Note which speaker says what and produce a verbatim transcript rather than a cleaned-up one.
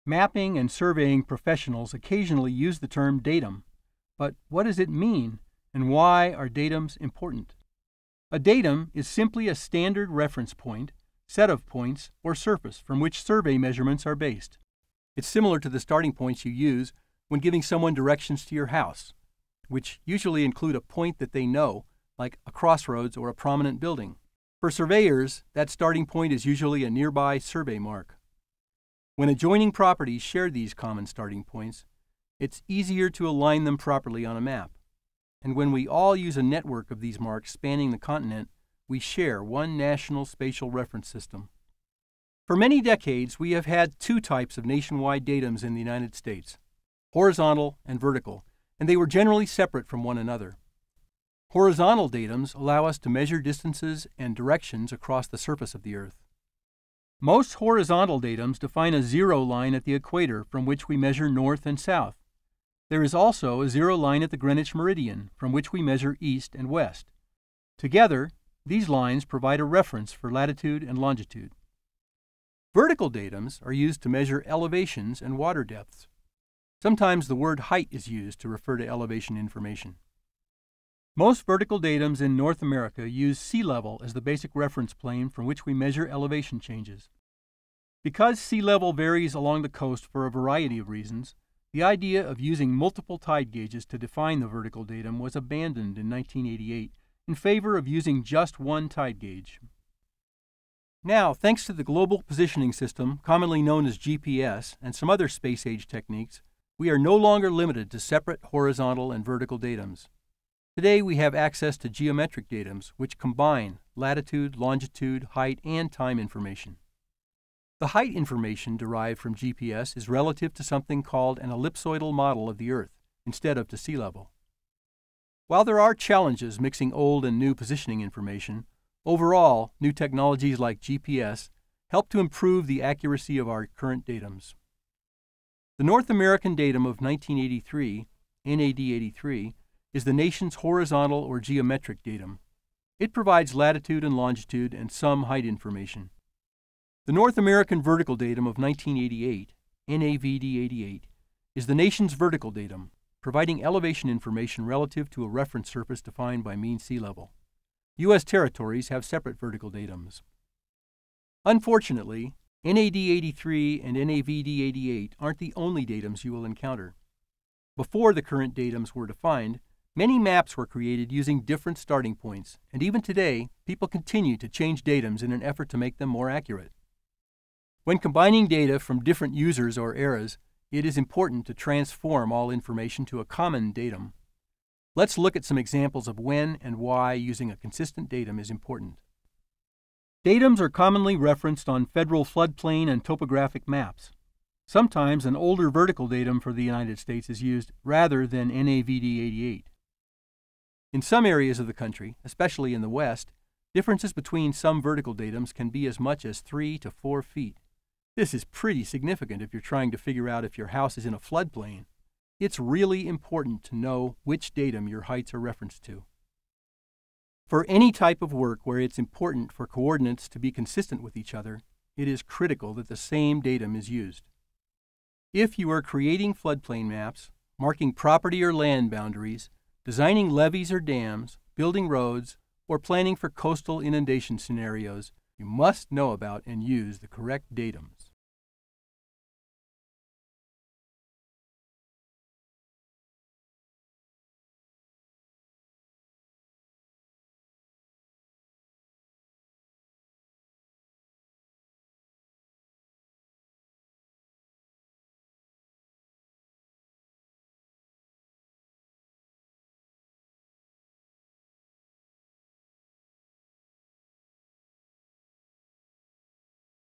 Speaker 1: Mapping and surveying professionals occasionally use the term datum, but what does it mean, and why are datums important? A datum is simply a standard reference point, set of points, or surface from which survey measurements are based. It's similar to the starting points you use when giving someone directions to your house, which usually include a point that they know, like a crossroads or a prominent building. For surveyors, that starting point is usually a nearby survey mark. When adjoining properties share these common starting points, it's easier to align them properly on a map. And when we all use a network of these marks spanning the continent, we share one national spatial reference system. For many decades, we have had two types of nationwide datums in the United States, horizontal and vertical, and they were generally separate from one another. Horizontal datums allow us to measure distances and directions across the surface of the Earth. Most horizontal datums define a zero line at the equator from which we measure north and south. There is also a zero line at the Greenwich meridian from which we measure east and west. Together, these lines provide a reference for latitude and longitude. Vertical datums are used to measure elevations and water depths. Sometimes the word height is used to refer to elevation information. Most vertical datums in North America use sea level as the basic reference plane from which we measure elevation changes. Because sea level varies along the coast for a variety of reasons, the idea of using multiple tide gauges to define the vertical datum was abandoned in nineteen eighty-eight in favor of using just one tide gauge. Now, thanks to the Global Positioning System, commonly known as G P S, and some other space-age techniques, we are no longer limited to separate horizontal and vertical datums. Today we have access to geometric datums, which combine latitude, longitude, height, and time information. The height information derived from G P S is relative to something called an ellipsoidal model of the Earth, instead of to sea level. While there are challenges mixing old and new positioning information, overall, new technologies like G P S help to improve the accuracy of our current datums. The North American datum of nineteen eighty-three, N A D eighty-three, is the nation's horizontal or geometric datum. It provides latitude and longitude and some height information. The North American vertical datum of nineteen eighty-eight, N A V D eighty-eight, is the nation's vertical datum, providing elevation information relative to a reference surface defined by mean sea level. U S territories have separate vertical datums. Unfortunately, N A D eighty-three and N A V D eighty-eight aren't the only datums you will encounter. Before the current datums were defined, many maps were created using different starting points, and even today, people continue to change datums in an effort to make them more accurate. When combining data from different users or eras, it is important to transform all information to a common datum. Let's look at some examples of when and why using a consistent datum is important. Datums are commonly referenced on federal floodplain and topographic maps. Sometimes an older vertical datum for the United States is used rather than N A V D eighty-eight. In some areas of the country, especially in the West, differences between some vertical datums can be as much as three to four feet. This is pretty significant if you're trying to figure out if your house is in a floodplain. It's really important to know which datum your heights are referenced to. For any type of work where it's important for coordinates to be consistent with each other, it is critical that the same datum is used. If you are creating floodplain maps, marking property or land boundaries, designing levees or dams, building roads, or planning for coastal inundation scenarios, you must know about and use the correct datums.